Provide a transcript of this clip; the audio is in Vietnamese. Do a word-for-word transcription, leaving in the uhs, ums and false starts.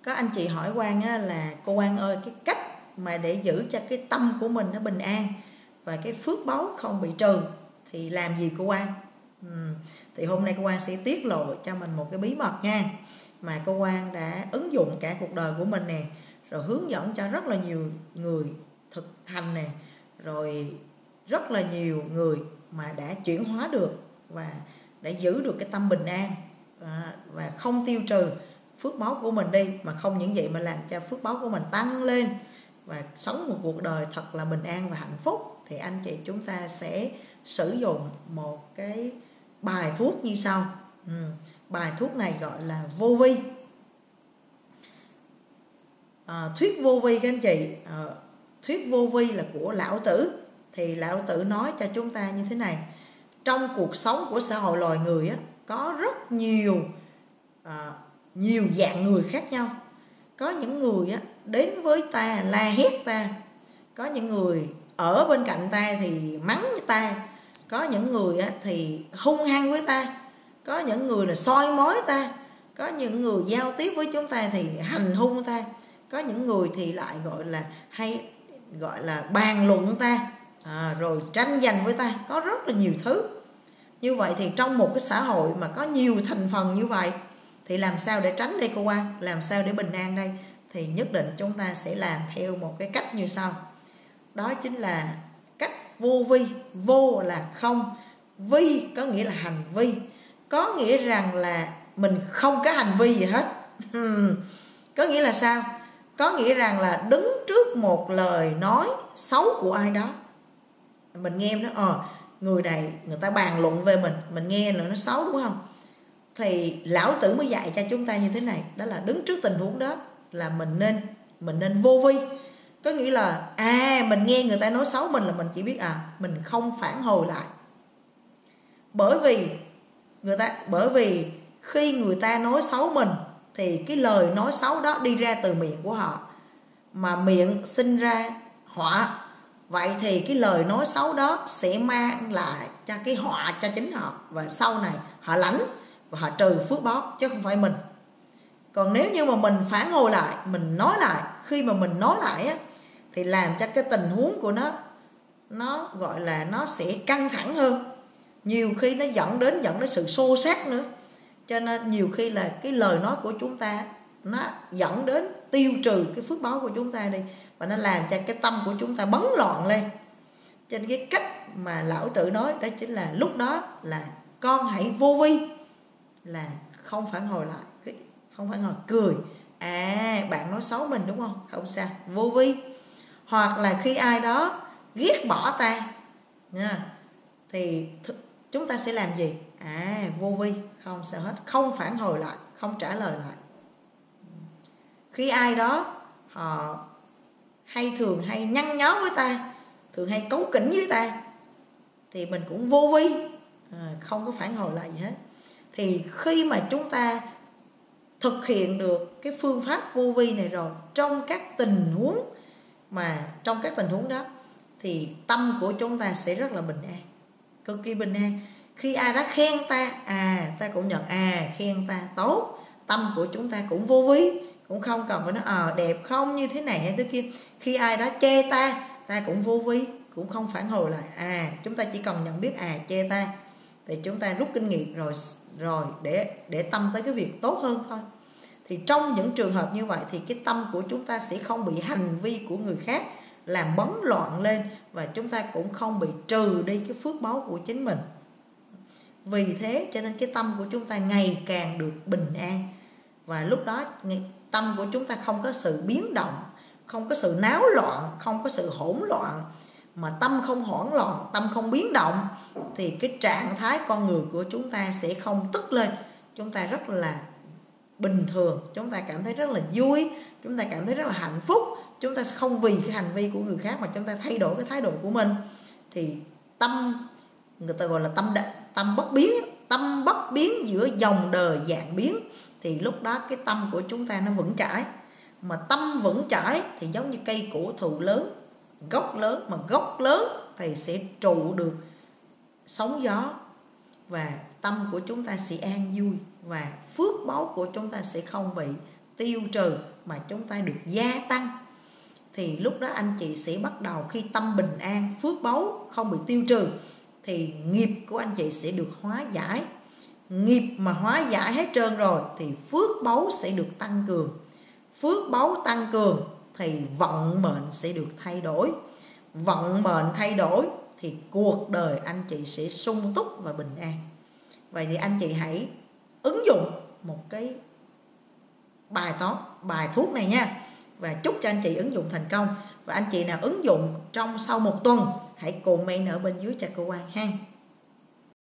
có anh chị hỏi Quang á, là cô Quang ơi, cái cách mà để giữ cho cái tâm của mình nó bình an và cái phước báu không bị trừ thì làm gì cô Quang? Ừ. Thì hôm nay cô Quang sẽ tiết lộ cho mình một cái bí mật nha, mà cô Quang đã ứng dụng cả cuộc đời của mình nè, rồi hướng dẫn cho rất là nhiều người thực hành nè, rồi rất là nhiều người mà đã chuyển hóa được và đã giữ được cái tâm bình an à, và không tiêu trừ phước báu của mình đi, mà không những vậy mà làm cho phước báu của mình tăng lên và sống một cuộc đời thật là bình an và hạnh phúc. Thì anh chị chúng ta sẽ sử dụng một cái bài thuốc như sau. ừ. Bài thuốc này gọi là vô vi, à, thuyết vô vi các anh chị. à, Thuyết vô vi là của Lão Tử. Thì Lão Tử nói cho chúng ta như thế này: trong cuộc sống của xã hội loài người á, có rất nhiều à, nhiều dạng người khác nhau. Có những người á, đến với ta la hét ta, có những người ở bên cạnh ta thì mắng ta, có những người á, thì hung hăng với ta, có những người là soi mói ta, có những người giao tiếp với chúng ta thì hành hung ta, có những người thì lại gọi là hay gọi là bàn luận ta, à, rồi tranh giành với ta. Có rất là nhiều thứ như vậy. Thì trong một cái xã hội mà có nhiều thành phần như vậy thì làm sao để tránh đây cô Quang? Làm sao để bình an đây? Thì nhất định chúng ta sẽ làm theo một cái cách như sau. Đó chính là cách vô vi. Vô là không, vi có nghĩa là hành vi, có nghĩa rằng là mình không có hành vi gì hết. Có nghĩa là sao? Có nghĩa rằng là đứng trước một lời nói xấu của ai đó, mình nghe nó ờ người này người ta bàn luận về mình, mình nghe là nó xấu, đúng không? Thì Lão Tử mới dạy cho chúng ta như thế này, đó là đứng trước tình huống đó là mình nên mình nên vô vi. Có nghĩa là à mình nghe người ta nói xấu mình là mình chỉ biết à mình không phản hồi lại. Bởi vì người ta bởi vì khi người ta nói xấu mình thì cái lời nói xấu đó đi ra từ miệng của họ, mà miệng sinh ra họa. Vậy thì cái lời nói xấu đó sẽ mang lại cho cái họa cho chính họ, và sau này họ lãnh và họ trừ phước báo chứ không phải mình. Còn nếu như mà mình phản hồi lại, mình nói lại, khi mà mình nói lại á, thì làm cho cái tình huống của nó nó gọi là nó sẽ căng thẳng hơn, nhiều khi nó dẫn đến dẫn đến sự xô xát nữa. Cho nên nhiều khi là cái lời nói của chúng ta nó dẫn đến tiêu trừ cái phước báo của chúng ta đi, và nó làm cho cái tâm của chúng ta bấn loạn lên. Cho nên cái cách mà Lão Tử nói đó chính là lúc đó là con hãy vô vi, là không phản hồi lại, không phản hồi, cười. À bạn nói xấu mình đúng không? Không sao, vô vi. Hoặc là khi ai đó ghét bỏ ta nha, thì chúng ta sẽ làm gì? À vô vi, không sao hết, không phản hồi lại, không trả lời lại. Khi ai đó họ hay thường hay nhăn nhó với ta, thường hay cấu kỉnh với ta, thì mình cũng vô vi, à, không có phản hồi lại gì hết. Thì khi mà chúng ta thực hiện được cái phương pháp vô vi này rồi, trong các tình huống mà trong các tình huống đó thì tâm của chúng ta sẽ rất là bình an, cực kỳ bình an. Khi ai đó khen ta, à ta cũng nhận à khen ta tốt, tâm của chúng ta cũng vô vi, cũng không cần phải nói ờ à, đẹp không như thế này hay thế kia. Khi ai đó chê ta, ta cũng vô vi, cũng không phản hồi lại. À chúng ta chỉ cần nhận biết à chê ta, thì chúng ta rút kinh nghiệm rồi rồi để để tâm tới cái việc tốt hơn thôi. Thì trong những trường hợp như vậy thì cái tâm của chúng ta sẽ không bị hành vi của người khác làm bấn loạn lên, và chúng ta cũng không bị trừ đi cái phước báu của chính mình. Vì thế cho nên cái tâm của chúng ta ngày càng được bình an, và lúc đó tâm của chúng ta không có sự biến động, không có sự náo loạn, không có sự hỗn loạn. Mà tâm không hỗn loạn, tâm không biến động, thì cái trạng thái con người của chúng ta sẽ không tức lên. Chúng ta rất là bình thường, chúng ta cảm thấy rất là vui, chúng ta cảm thấy rất là hạnh phúc. Chúng ta không vì cái hành vi của người khác mà chúng ta thay đổi cái thái độ của mình. Thì tâm, người ta gọi là tâm định, tâm bất biến, tâm bất biến giữa dòng đời dạng biến. Thì lúc đó cái tâm của chúng ta nó vững chãi. Mà tâm vững chãi thì giống như cây cổ thụ lớn, gốc lớn, mà gốc lớn thì sẽ trụ được sóng gió, và tâm của chúng ta sẽ an vui, và phước báu của chúng ta sẽ không bị tiêu trừ mà chúng ta được gia tăng, thì lúc đó anh chị sẽ bắt đầu, khi tâm bình an, phước báu không bị tiêu trừ, thì nghiệp của anh chị sẽ được hóa giải. Nghiệp mà hóa giải hết trơn rồi thì phước báu sẽ được tăng cường. Phước báu tăng cường thì vận mệnh sẽ được thay đổi. Vận mệnh thay đổi thì cuộc đời anh chị sẽ sung túc và bình an. Vậy thì anh chị hãy ứng dụng một cái bài toán, bài thuốc này nha, và chúc cho anh chị ứng dụng thành công. Và anh chị nào ứng dụng trong sau một tuần, hãy comment ở bên dưới cho cô Quan ha.